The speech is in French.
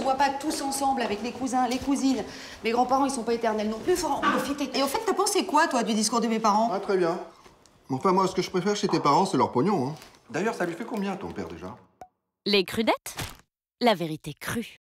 voit pas tous ensemble avec les cousins, les cousines. Mes grands-parents, ils sont pas éternels non plus, faut en profiter. Et au fait, t'as pensé quoi, toi, du discours de mes parents? Ah, très bien. Mais enfin, moi, ce que je préfère chez tes parents, c'est leur pognon, hein. D'ailleurs, ça lui fait combien, ton père, déjà? Les Crudettes, la vérité crue.